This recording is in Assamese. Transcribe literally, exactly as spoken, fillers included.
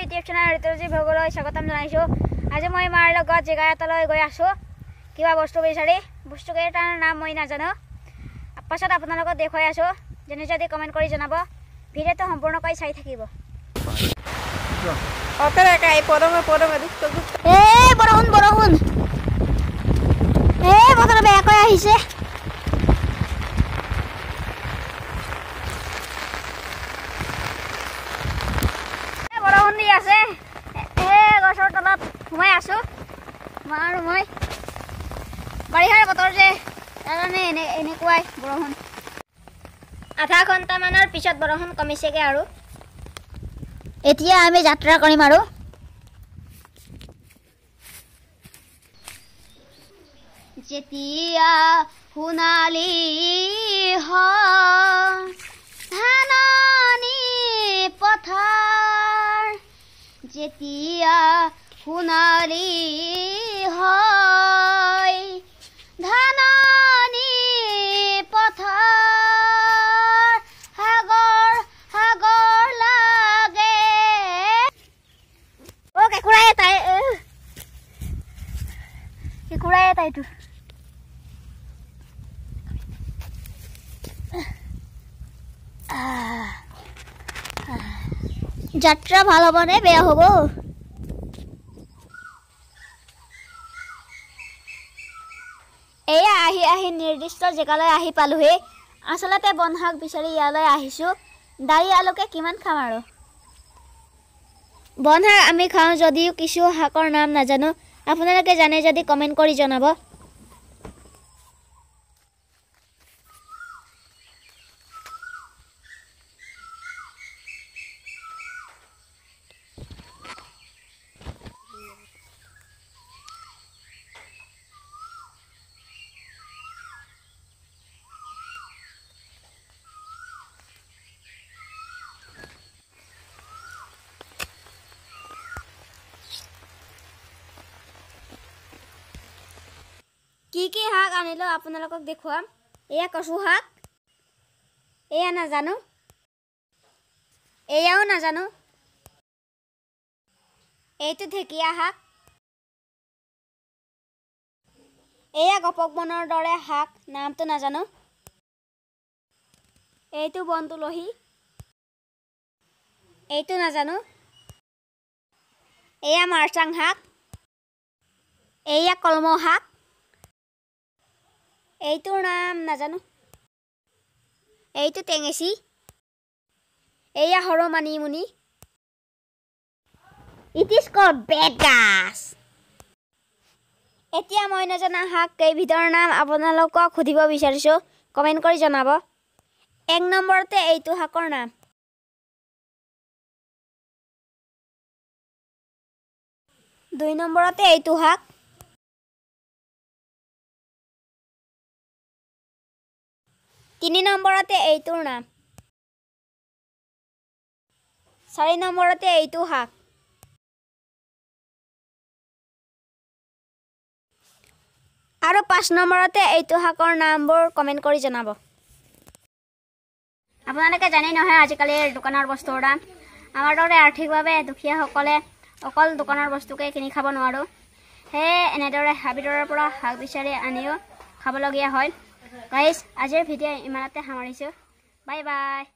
ইউটিউব চেনেল ঋতুজি ভগলৈ স্বাগতম জনাইছো। আজি মই মাৰ লগত জেগা এটালৈ গৈ আছো কিবা বস্তু বিচাৰি। বস্তুকেইটাৰ নাম মই নাজানো, পাছত আপোনালোকক দেখুৱাই আছো। যেনে যদি কমেণ্ট কৰি জনাব, ভিডিঅ'টো সম্পূৰ্ণকৈ চাই থাকিব। Opera kayak podong podong aduk aduk. Eh, বৰষুণ বৰষুণ। Eh, বতৰ বেয়াকৈ আহিছে। Eh, বৰষুণ দি আছে। Eh, গছৰ তলত সোমাই আছো। মাৰ মই বাৰিষাৰ বতৰ যে তাৰমানে এনে এনেকুৱাই বৰষুণ। আধা ঘণ্টামানৰ পিছত বৰষুণ কমিছেগৈ আৰু এতিয়া আমি যাত্ৰা কৰিম আৰু যেতিয়া সোণালী ধাননি পথাৰ, যেতিয়া সোণালী হয় ধাননি পথাৰ, সাগৰ সাগৰ লাগে। অ কেকুৰাই এটাই কেকুৰাই এটাইটো যাত্ৰা ভাল হ'ব নে বেয়া হ'ব? এয়া আহি আহি নিৰ্দিষ্ট জেগালৈ আহি পালোহি। আচলতে বনশাক বিচাৰি ইয়ালৈ আহিছোঁ। দাৰি আলুকে কিমান খাম আৰু। বনশাক আমি খাওঁ যদিও কিছু শাকৰ নাম নাজানো। আপোনালোকে জানে যদি কমেণ্ট কৰি জনাব। কি কি শাক আনিলো আপোনালোকক দেখুৱাম। এয়া কচু শাক, এয়া নাজানো, এয়াও নাজানো, এইটো ঢেকীয়া শাক, এয়া গপক বনৰ দৰে শাক, নামটো নাজানো, এইটো বন তুলসী, এইটো নাজানো, এয়া মাৰচাং শাক, এয়া কলমৌ শাক, এইটোৰ নাম নাজানো, এইটো টেঙেচি, এয়া সৰু মানিমুনি, ইট ইজ কল্ড বেতগাজ। এতিয়া মই নজনা শাক কেইবিধৰ নাম আপোনালোকক সুধিব বিচাৰিছোঁ, কমেণ্ট কৰি জনাব। এক নম্বৰতে এইটো শাকৰ নাম, দুই নম্বৰতে এইটো শাক, তিনি নম্বৰতে এইটোৰ নাম, চাৰি নম্বৰতে এইটো শাক, আৰু পাঁচ নম্বৰতে এইটো শাকৰ নামবোৰ কমেণ্ট কৰি জনাব। আপোনালোকে জানেই নহয় আজিকালি দোকানৰ বস্তুৰ দাম। আমাৰ দৰে আৰ্থিকভাৱে দুখীয়াসকলে অকল দোকানৰ বস্তুকে কিনি খাব নোৱাৰোঁ। সেয়ে এনেদৰে হাবিদৰৰ পৰা শাক বিচাৰি আনিও খাবলগীয়া হয়। গাইজ, আজিৰ ভিডিঅ' ইমানতে সামৰিছোঁ। Bye bye.